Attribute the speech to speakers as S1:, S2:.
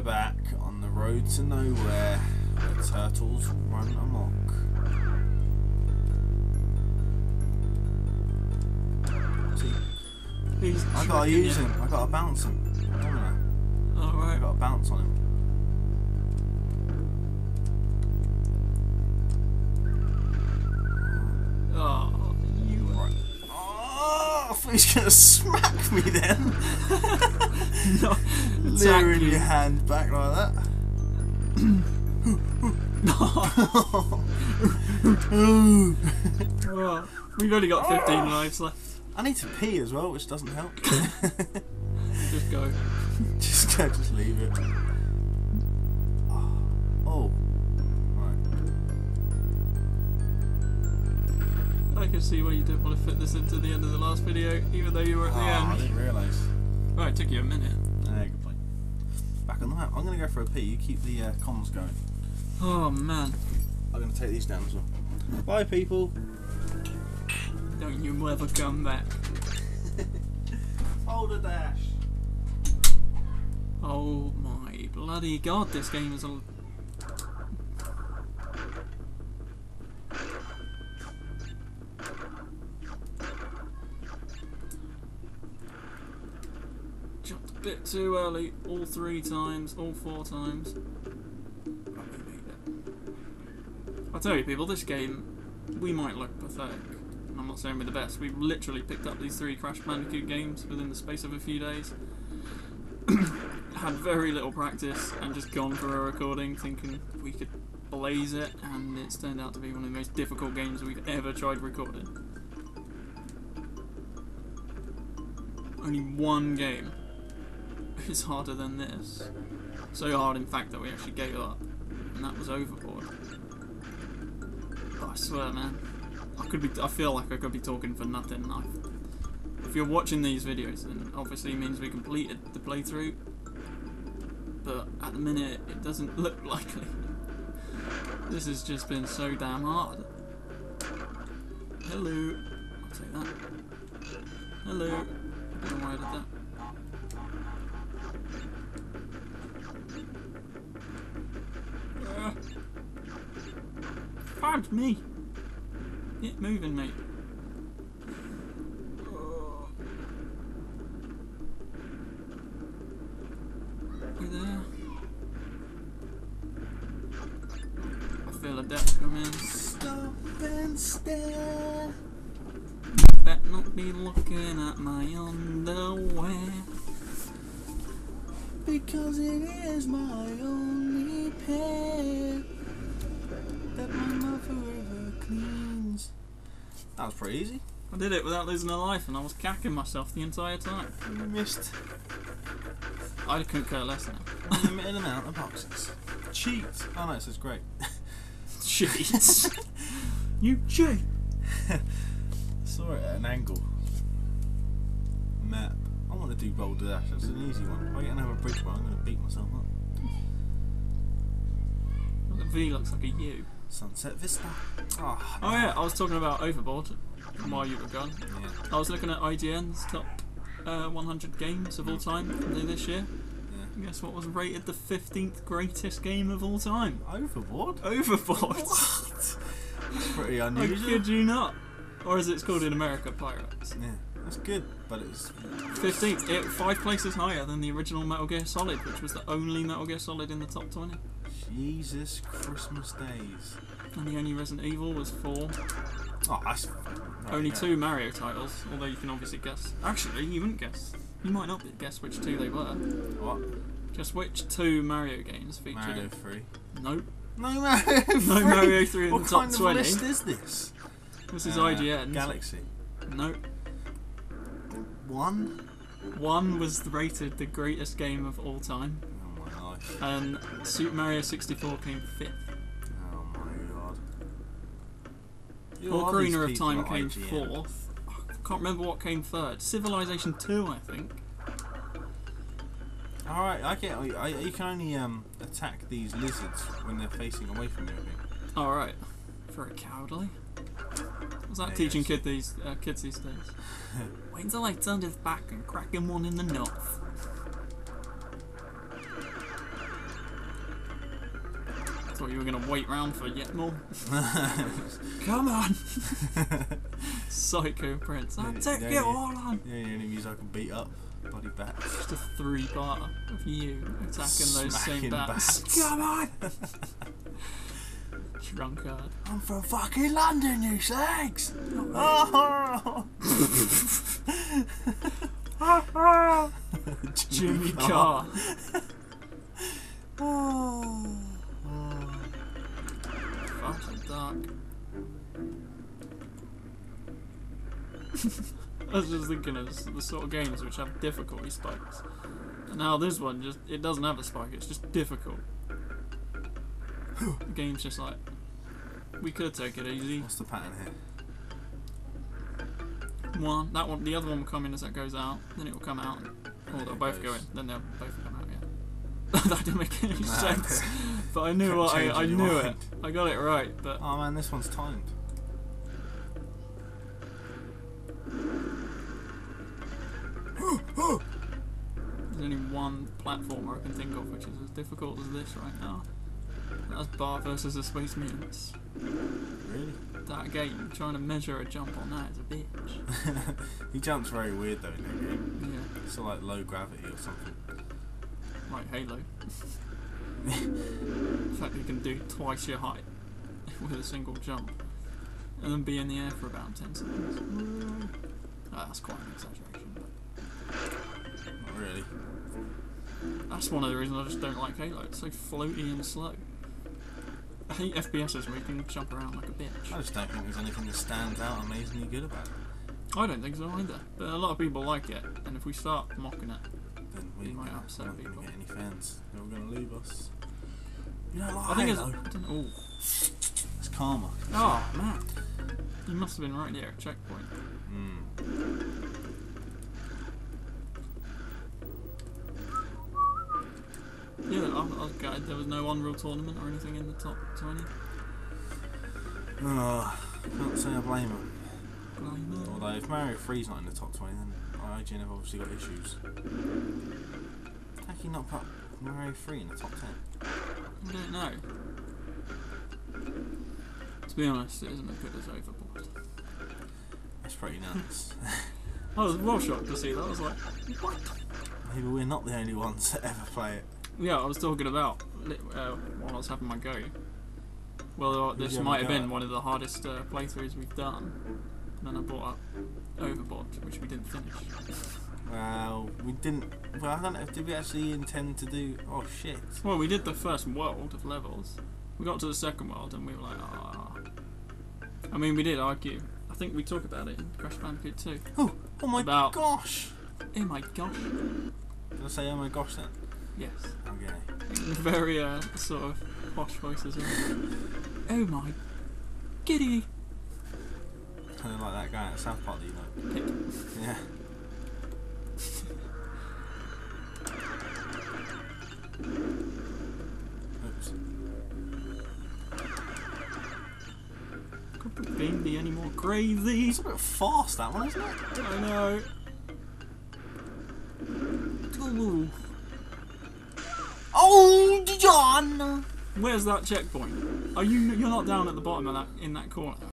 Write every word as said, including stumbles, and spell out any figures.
S1: back on the road to nowhere where turtles run amok. See,
S2: He's
S1: I gotta use him, I gotta bounce him.
S2: Alright.
S1: I gotta bounce on him.
S2: Oh, you
S1: right. Oh, I thought he was gonna smack me then.
S2: No,
S1: Leering your hand back like that.
S2: Oh, we've only got fifteen lives left.
S1: I need to pee as well, which doesn't help.
S2: Just go.
S1: Just go, just leave it. Oh.
S2: I can see why you didn't want to fit this into the end of the last video, even though you were at the
S1: oh,
S2: end.
S1: I didn't realise.
S2: Right, it took you a minute.
S1: Yeah, good point. Back on the map. I'm going to go for a pee. You keep the uh, comms going.
S2: Oh, man.
S1: I'm going to take these down as well. Bye, people.
S2: Don't you ever come back.
S1: Boulder dash.
S2: Oh, my bloody god, this game is a... Jumped a bit too early, all three times, all four times. I'll tell you people, this game, we might look pathetic. I'm not saying we're the best. We've literally picked up these three Crash Bandicoot games within the space of a few days. Had very little practice and just gone for a recording thinking we could blaze it, and it's turned out to be one of the most difficult games we've ever tried recording. Only one game is harder than this. So hard in fact that we actually gave up, and that was Overboard. But I swear, man, I could be. I feel like I could be talking for nothing. I, if you're watching these videos, then obviously it means we completed the playthrough. But at the minute, it doesn't look likely. This has just been so damn hard. Hello. I'll take that. Hello. I don't know why I did that. Uh, Fudge me! Get moving, mate. Oh. You there? I feel a death come in.
S1: Stop and stare.
S2: Bet not be looking at my underwear.
S1: Because it is my only pair that my mother ever cleans. That was pretty easy.
S2: I did it without losing a life, and I was cacking myself the entire time.
S1: You missed
S2: I couldn't care less now.
S1: a limited amount of boxes. Cheat! Oh no, it says great.
S2: Cheats! You cheat!
S1: Saw it at an angle. Map. I want to do Boulder Dash, that's an easy one. If I get another bridge one, I'm going to beat myself up.
S2: Well, the V looks like a U.
S1: Sunset Vista. Oh,
S2: Oh yeah, I was talking about Overboard while you were gone.
S1: yeah.
S2: I was looking at I G N's top uh, one hundred games of all time from this year.
S1: Yeah.
S2: Guess what was rated the fifteenth greatest game of all time?
S1: Overboard?
S2: Overboard!
S1: What? That's pretty
S2: I
S1: unusual.
S2: kid you not. Or as it's called in America, Pirates.
S1: Yeah, that's good, but it's
S2: fifteenth, it, five places higher than the original Metal Gear Solid, which was the only Metal Gear Solid in the top twenty.
S1: Jesus Christmas days.
S2: And the only Resident Evil was four.
S1: Oh, that's right,
S2: Only
S1: yeah.
S2: two Mario titles, although you can obviously guess. Actually, you wouldn't guess. You might not guess which two they were.
S1: What?
S2: Just which two Mario games featured
S1: Mario
S2: it?
S1: three.
S2: Nope.
S1: No Mario three.
S2: No Mario three in
S1: what
S2: the top
S1: kind
S2: twenty.
S1: What list is this?
S2: This is
S1: Uh,
S2: I G N.
S1: Galaxy.
S2: Nope.
S1: One.
S2: One was rated the greatest game of all time,
S1: Oh my life.
S2: and Super Mario sixty-four came fifth.
S1: Oh my god. Who are these
S2: Ocarina of
S1: people
S2: Time
S1: at
S2: came
S1: I G N?
S2: fourth. I can't remember what came third. Civilization two, I think.
S1: Alright, I get. I, you can only um attack these lizards when they're facing away from you. I think.
S2: Alright. Very cowardly. What's that
S1: Yeah,
S2: teaching
S1: yes.
S2: kid these uh, kids these days? Wait until I turned his back and crack him one in the nuts. Thought you were gonna wait round for yet more. Come on! Psycho Prince. I'll take
S1: yeah,
S2: you
S1: yeah.
S2: all on!
S1: Yeah, the enemies I can beat up. Bloody bats.
S2: Just a three-parter of you attacking those same
S1: Smacking
S2: bats.
S1: bats.
S2: Come on! Drunkard.
S1: I'm from fucking London, you slags! Oh.
S2: Jimmy Carr.
S1: Oh.
S2: Fucking dark. I was just thinking of the sort of games which have difficulty spikes. And now this one, just it doesn't have a spike, it's just difficult. The game's just like, we could take it easy.
S1: What's the pattern here?
S2: One, that one, the other one will come in as that goes out, then it will come out, or they'll both
S1: goes.
S2: go in, then they'll both come out, yeah. That didn't make any
S1: Nah,
S2: sense. But I knew what, I, I knew it. I got it right, but...
S1: Oh man, this one's timed.
S2: There's only one platformer I can think of which is as difficult as this right now. That's Bart versus the Space Mutants.
S1: Really?
S2: That game, trying to measure a jump on that is a bitch.
S1: He jumps very weird though in that game.
S2: Yeah,
S1: It's sort of like low gravity or something.
S2: like Halo. In fact, you can do twice your height with a single jump. And then be in the air for about ten seconds. Oh, that's quite an exaggeration, but
S1: Not really.
S2: that's one of the reasons I just don't like Halo. It's so floaty and slow. I hate F P Ss where you can jump around like a bitch.
S1: I just don't think there's anything that stands out amazingly good about it.
S2: I don't think so either, but a lot of people like it, and if we start mocking it,
S1: Then we
S2: You might
S1: are
S2: upset
S1: not going
S2: people.
S1: to get any fans. They're all going to leave us. You don't like
S2: I think it's...
S1: Halo?
S2: I don't know.
S1: It's karma.
S2: Oh, man. You must have been right there at checkpoint.
S1: Mm.
S2: Yeah, I, I was gutted there was no Unreal Tournament or anything in the top twenty.
S1: Oh, can't say I blame them.
S2: Blame it.
S1: Although if Mario three's not in the top twenty, then I G N have obviously got issues. How can you not put Mario three in the top ten?
S2: I don't know. To be honest, it isn't as good as Overboard.
S1: That's pretty nuts.
S2: I was well shocked to see that. I was like, what?
S1: Maybe we're not the only ones that ever play it.
S2: Yeah, I was talking about uh, while I was having my go. Well, uh,
S1: Who'd
S2: this
S1: you have
S2: might
S1: a
S2: have
S1: go
S2: been
S1: at?
S2: one of the hardest uh, playthroughs we've done. And then I brought up Overboard, which we didn't finish.
S1: Well, we didn't. Well, I don't know. Did we actually intend to do? Oh shit!
S2: Well, we did the first world of levels. We got to the second world and we were like, ah. I mean, we did argue. I think we talk about it in Crash Bandicoot two.
S1: Oh, oh my
S2: About-
S1: gosh!
S2: Oh my gosh.
S1: Did I say oh my gosh then?
S2: Yes.
S1: Okay.
S2: Very uh, sort of posh voice as well. Oh my giddy.
S1: Kind of like that guy at South Park, that you know.
S2: Pick.
S1: Yeah. Oops.
S2: Could the game be any more crazy?
S1: It's a bit fast, that one, isn't it?
S2: I know. Ooh.
S1: Oh, John!
S2: Where's that checkpoint? Are you? You're not down at the bottom of that in that corner.